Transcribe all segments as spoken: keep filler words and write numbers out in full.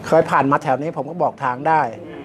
เคยผ่านมาแถวนี้ผมก็บอกทางได้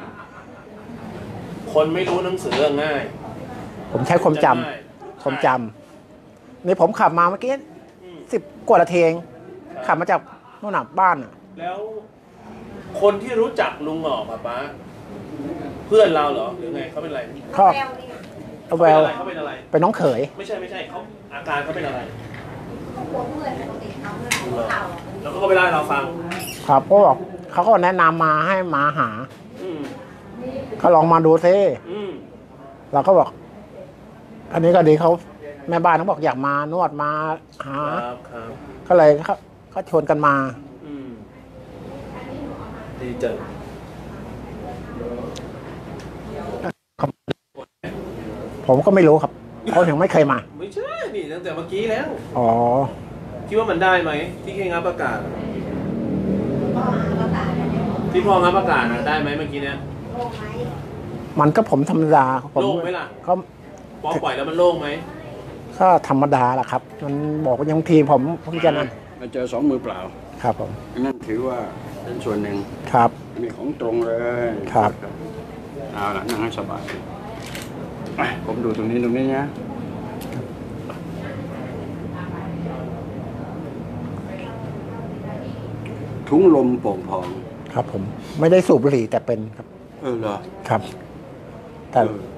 คนไม่รู้หนังสือง่ายผมใช้ความจำความจำนี่ผมขับมาเมื่อกี้สิบกว่านาทีเองขับมาจากนู่นน่ะบ้านแล้วคนที่รู้จักลุงหงอกป้าเพื่อนเราเหรอหรือไงเขาเป็นอะไรเขาเขาเป็นอะไรเขาเป็นอะไรเป็นน้องเขยไม่ใช่ไม่ใช่เขาอาการเขาเป็นอะไรเขาเพื่อนปกติเขาเพื่อนเราแล้วก็ไปเล่าให้เราฟังครับเขาบอกเขาก็แนะนำมาให้มาหาเขาลองมาดูซิเราก็บอกอันนี้ก็ดีเขาแม่บ้านเขาบอกอยากมานวดมาหาก็เลยเขาเขาชวนกันมาดีจังผมก็ไม่รู้ครับเขาถึงไม่เคยมาไม่ใช่นี่ตั้งแต่เมื่อกี้แล้วอ๋อคิดว่ามันได้ไหมที่แค่งับประกาศที่พ่องับประกาศได้ไหมเมื่อกี้เนี้ยมันก็ผมธรรมดาโล่งไหมล่ะก็พอปล่อยแล้วมันโล่งไหมก็ธรรมดาแหละครับมันบอกว่ายังทีผมเพิ่งจะนั่นมาเจอสองมือเปล่าครับผมนั่นถือว่าเป็นส่วนหนึ่งครับมีของตรงเลยครับเอาล่ะนั่งให้สบายผมดูตรงนี้ตรงนี้นะถุงลมโป่งพองครับผมไม่ได้สูบบุหรี่แต่เป็นครับเออเหรอครับแต่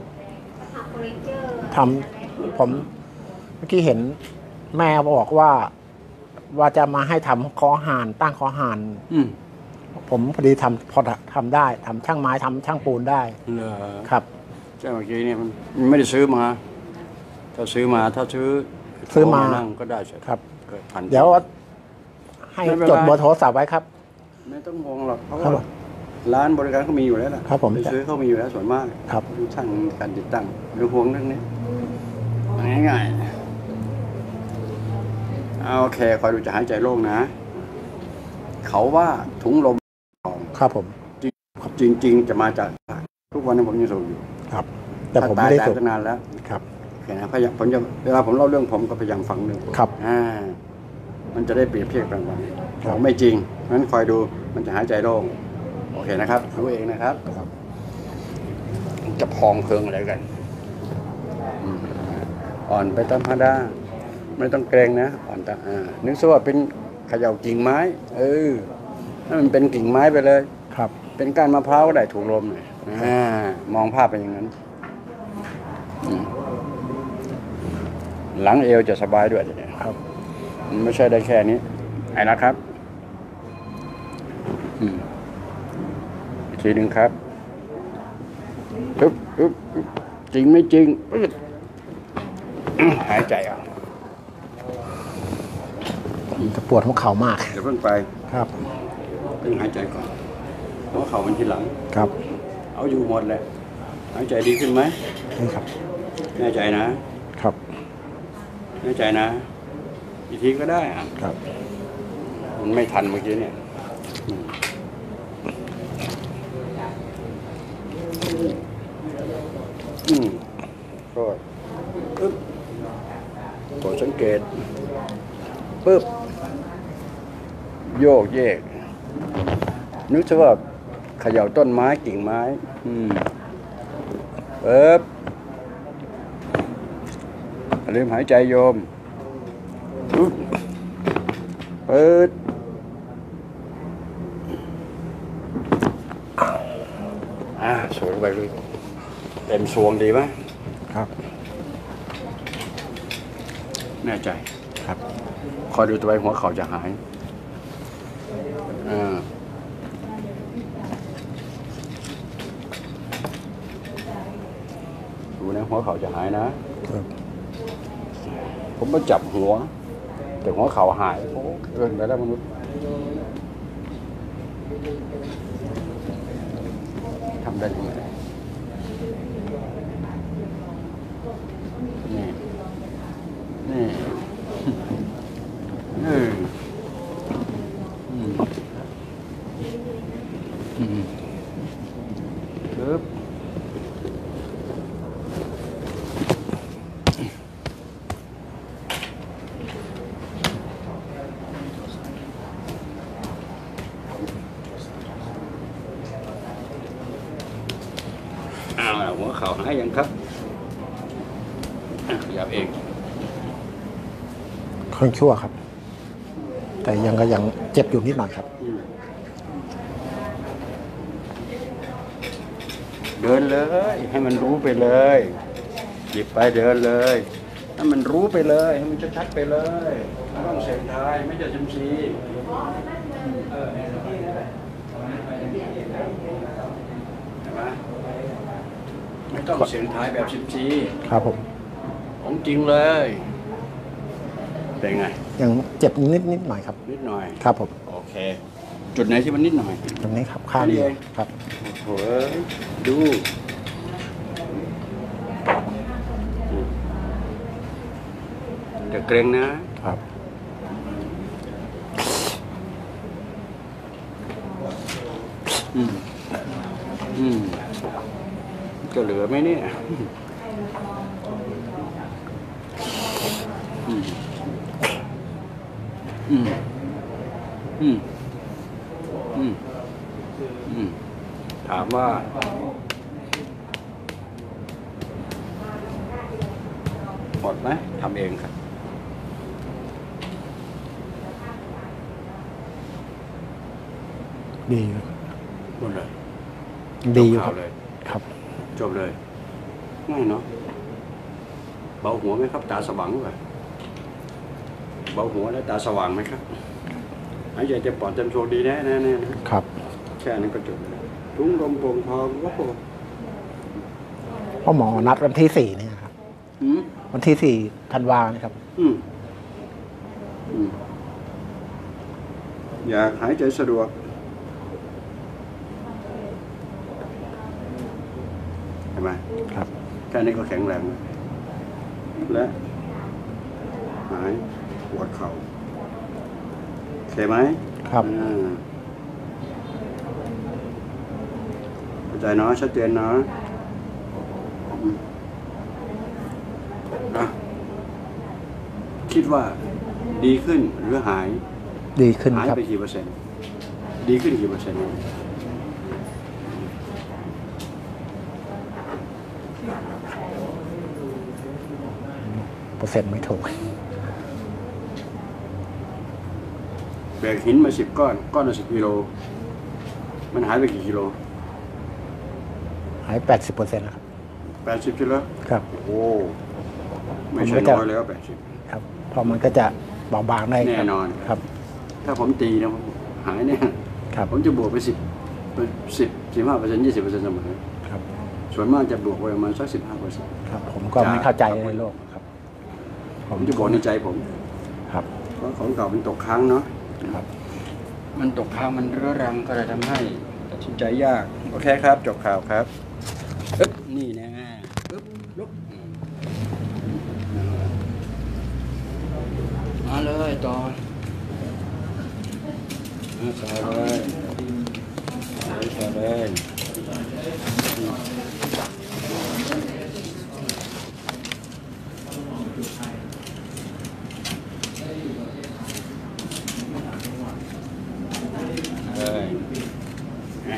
ทำผมเมื่อกี้เห็นแม่บอกว่าว่าจะมาให้ทำคอหานตั้งคอหานผมพอดีทำพอทำได้ทำช่างไม้ทำช่างปูนได้เหรอครับใช่เมื่อกี้เนี่ยมันไม่ได้ซื้อมาถ้าซื้อมาถ้าซื้อซื้อมาก็ได้ครับเดี๋ยวให้จดเบอร์โทรศัพท์ไว้ครับไม่ต้องงงหรอกเพราะว่าร้านบริการเขามีอยู่แล้วนะครับผมซื้อเขามีอยู่แล้วส่วนมากครับช่างการติดตั้งเรื่องห่วงเรื่องนี้ง่ายๆโอเคคอยดูจะหายใจโล่งนะเขาว่าถุงลมครับผมจริงจริงจะมาจากทุกวันนี้ผมยังสูบอยู่ครับแต่ผมไม่ได้สูบนานแล้วครับโอเคนะพยายามผมจะเวลาผมเล่าเรื่องผมก็พยายามฟังเรื่องครับอ่ามันจะได้เปรียบเทียบกันวันบอกไม่จริงงั้นคอยดูมันจะหายใจโล่งโอเคนะครับรู้เองนะครับจะพองเคืองอะไรกันอ่อนไปตามธรรมดาไม่ต้องเกรงนะอ่อนตาอ่านึกซะว่าเป็นเขย่ากิ่งไม้เออถ้ามันเป็นกิ่งไม้ไปเลยครับเป็นก้านมะพร้าวก็ได้ถูกลมเลยอ่ามองภาพเป็นอย่างนั้นหลังเอวจะสบายด้วยเนี่ยครับมันไม่ใช่ได้แค่นี้ไอ้นะครับอีกทีหนึ่งครับปึ๊บปึ๊บจริงไม่จริงปึ๊บหายใจอ่ะจะปวดหัวเข่ามากเดี๋ยวเพิ่งไปครับต้องหายใจก่อนหัวเข่ามันทีหลังครับเอาอยู่หมดเลยหายใจดีขึ้นไหมนี่ครับแน่ใจนะครับแน่ใจนะอีกทีก็ได้อ่ะครับมันไม่ทันเมื่อกี้เนี่ยอืมก็ปึ๊บกดสังเกตปึ๊บโยกเยกนึกซะว่าเขย่าต้นไม้กิ่งไม้อืมปึ๊บลืมหายใจโยมปึ๊บเปิดอ่าสวยไปเลยเต็มซวงดีไหมครับแน่ใจครับคอยดูตัวไปหัวเข่าจะหายอ่าดูนะหัวเข่าจะหายนะผมมาจับหัวแต่หัวเข่าหายโอ้เกินไปแล้วมนุษย์ทำได้ยังไงนี่นี่อืมอืมอืมปึ๊บเข่าหายยังครับขยับเองค่อนชั่วครับ แต่ยังก็ยังเจ็บอยู่นิดหน่อยครับเดินเลยให้มันรู้ไปเลยหยิบไปเดินเลยให้มันรู้ไปเลยให้มันชัดๆไปเลยไม่ต้องเสียงทายไม่จะชิมชีเออเห็นไหมไม่ต้องเสียงทายแบบชิมชีครับผมของจริงเลยเป็นไงยังเจ็บนิดนิดหน่อยครับนิดหน่อยครับผมโอเค จุดไหนที่มันนิดหน่อยตรงนี้ครับข้างนี่เดียเอวงครับโอ้โหดูจะเกรงนะครับ อืมอืมจะเหลือไหมเนี่ยอืมอืมอืมอืมอืมถามว่าหมดไหมทำเองครับดีอยู่หมดเลยดีอยู่จบคข่ารับวเลยครับจบเลย ง่ายเนาะเบาหัวไหมครับ ตาสว่างไหมเบาหัวและตาสว่างไหมครับหายใจเต็มปอดเต็มโชว์ดีแน่แน่แน่นะครับ แค่นั้นก็จบเลยถุงลมโป่งพองก็พอเพราะหมอนัดวันที่สี่เนี่ยครับอืมวันที่สี่ธันวาเนี่ยครับอืมอืมอยากหายใจสะดวกเห็นไหมครับแค่นี้ก็แข็งแรงแล้วและหายปวดเข่าโอเคไหมครับอ่าเข้าใจเนาะชัดเจนเนาะอืมอ่ะคิดว่าดีขึ้นหรือหายดีขึ้นหายครับไปกี่เปอร์เซ็นต์ ดีขึ้นกี่เปอร์เซ็นต์เปอร์เซ็นต์ไม่ถูกแบกหินมาสิบก้อน ก้อนละสิบกิโล มันหายไปกี่กิโลหายแปดสิบเปอร์เซ็นต์แล้วครับแปดสิบกิโลครับโอ้ไม่ใช่ผมก็จะน้อยแล้วแปดสิบครับเพอมันก็จะเบาบางได้แน่นอนครับถ้าผมตีนะผมหายเนี่ยครับผมจะบวกไปสิบสิบสิบห้าเปอร์เซ็นต์ยี่สิบเปอร์เซ็นต์เสมอครับส่วนมากจะบวกไปประมาณสักสิบห้าเปอร์เซ็นต์ครับ ผมก็ไม่เข้าใจในโลกครับผมจะบอกในใจผมครับเพราะของเก่ามันตกค้างเนาะครับมันตกค้างมันเรื้อรังก็เลยทำให้ตัดสินใจยาก โอเคครับ จบข่าวครับอึ๊บนี่นะอึ๊บลุกมาเลยต่อมาต่อเลยต่อเลยเลยนะ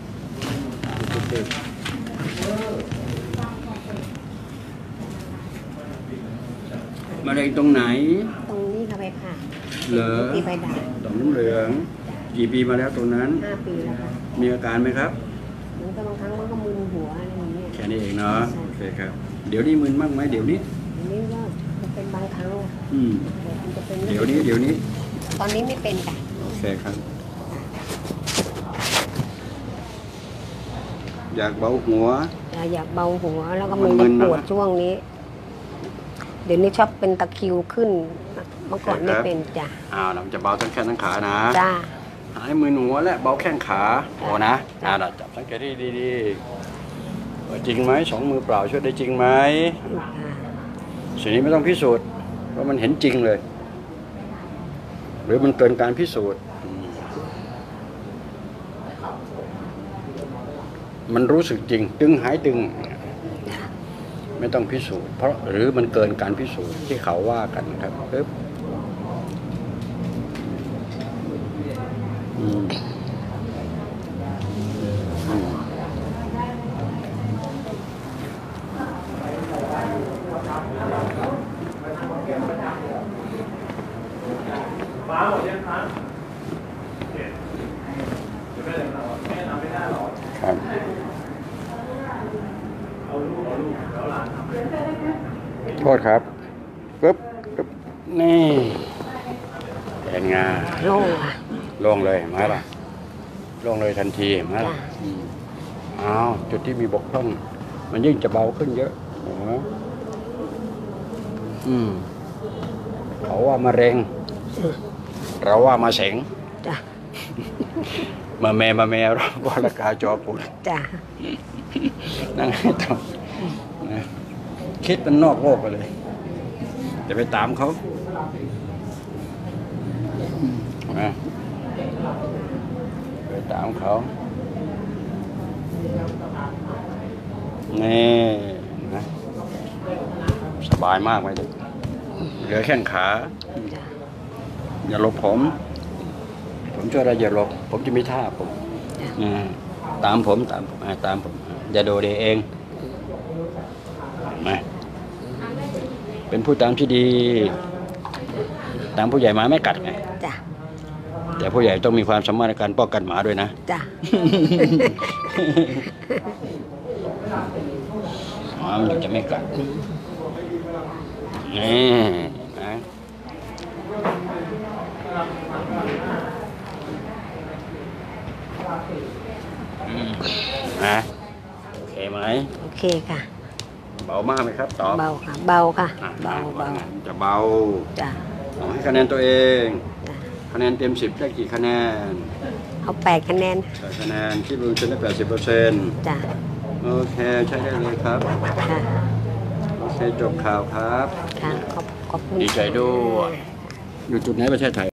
มาเลยตรงไหนตรงนี้ค่ะไปผ่าเหรอตีไปด่าต่อมน้ำเหลือง กี่ปีมาแล้วตรงนั้นห้าปีแล้วค่ะมีอาการไหมครับมันก็บางครั้งมันก็มึนหัวอะไรอย่างเงี้ยแค่นี้เองเนาะ โอเคครับ เดี๋ยวนี้มึนมากไหมเดี๋ยวนี้อันนี้ก็มันเป็นบางครั้งอะอืมแต่มันจะเป็นเดี๋ยวนี้ เดี๋ยวนี้ตอนนี้ไม่เป็นค่ะโอเคครับ อยากเบาหัวเราอยากเบาหัวแล้วก็มัมันนมึจะนนะปวดช่วงนี้ เดี๋ยวนี้ชอบเป็นตะคริวขึ้น เมื่อก่อนไม่เป็นจ้ะอ้าวเราจะเบาทั้งแขนทั้งขานะจ้าหายมือหัวและเบาแข้งขาโอ้นะอ่าเราจับสังเกตให้ดีๆว่าจริงไหมสองมือเปล่าช่วยได้จริงไหมสิ่งนี้ไม่ต้องพิสูจน์เพราะมันเห็นจริงเลย หรือมันเกินการพิสูจน์อืมมันรู้สึกจริง ตึงหายตึง ไม่ต้องพิสูจน์เพราะหรือมันเกินการพิสูจน์ที่เขาว่ากันครับปึ๊บอืมอืมษครับปึ๊บปึ๊บนี่เป็นไงโล่งค่ะลงเลยมาล่ะลงเลยทันทีมาล่ะจ้ะอืมอ้าวจุดที่มีบกพร่อง มันยิ่งจะเบาขึ้นเยอะโอ้โหอืมเขาว่ามะเร็ง เราว่ามาเสงจ้ะมาแม่มาแม่เราก็ละกาจอปุ่นจ้ะนั่งให้ต่อนะคิดมันนอกโลกไปเลยจะไปตามเขานะไปตามเขานี่นะสบายมากไหมเด็กเหลือแข้งขาจ้ะอย่าหลบผม ผมช่วยอะไรอย่าหลบ ผมจะมีท่าผมอ่าตามผมตามผมอ่าตามผมอย่าโดดเดเองมาเป็นผู้ตามที่ดี ตามผู้ใหญ่หมาไม่กัดไงจ้ะแต่ผู้ใหญ่ต้องมีความสามารถในการป้องกันหมาด้วยนะจ้ะหมามันถึงจะไม่กัดนี่นะอืมนะโอเคไหมโอเคค่ะเบามากไหมครับตอบเบาค่ะ เบาค่ะอ่ะเบาเบาจะเบาจ้ะเอาให้คะแนนตัวเองจ้ะคะแนนเต็มสิบได้กี่คะแนนเอาแปดคะแนนแปดคะแนนคิดรวมจนได้แปดสิบเปอร์เซ็นต์จ้ะโอเคใช้ได้เลยครับค่ะโอเคจบข่าวครับค่ะ ขอบขอบคุณดีใจด้วย อยู่จุดไหนประเทศไทย